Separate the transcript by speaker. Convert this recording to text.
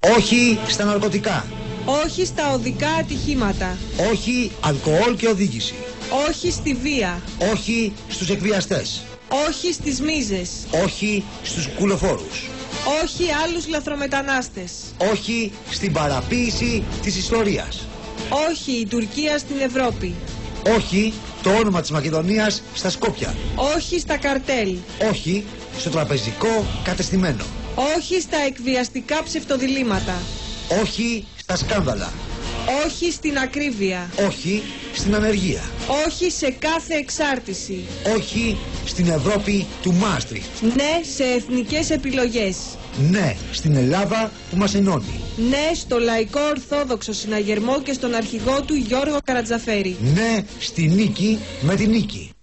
Speaker 1: Όχι στα ναρκωτικά.
Speaker 2: Όχι στα οδικά ατυχήματα.
Speaker 1: Όχι αλκοόλ και οδήγηση.
Speaker 2: Όχι στη βία.
Speaker 1: Όχι στους εκβιαστές.
Speaker 2: Όχι στις μίζες.
Speaker 1: Όχι στους κουλοφόρους.
Speaker 2: Όχι άλλους λαθρομετανάστες.
Speaker 1: Όχι στην παραποίηση της ιστορίας.
Speaker 2: Όχι η Τουρκία στην Ευρώπη.
Speaker 1: Όχι το όνομα της Μακεδονίας στα Σκόπια.
Speaker 2: Όχι στα καρτέλ.
Speaker 1: Όχι στο τραπεζικό κατεστημένο.
Speaker 2: Όχι στα εκβιαστικά ψευτοδιλήμματα.
Speaker 1: Όχι στα σκάνδαλα.
Speaker 2: Όχι στην ακρίβεια.
Speaker 1: Όχι στην ανεργία.
Speaker 2: Όχι σε κάθε εξάρτηση.
Speaker 1: Όχι στην Ευρώπη του Μάστριχτ.
Speaker 2: Ναι σε εθνικές επιλογές.
Speaker 1: Ναι στην Ελλάδα που μας ενώνει.
Speaker 2: Ναι στο λαϊκό ορθόδοξο συναγερμό και στον αρχηγό του Γιώργο Καρατζαφέρη.
Speaker 1: Ναι στη νίκη με τη νίκη.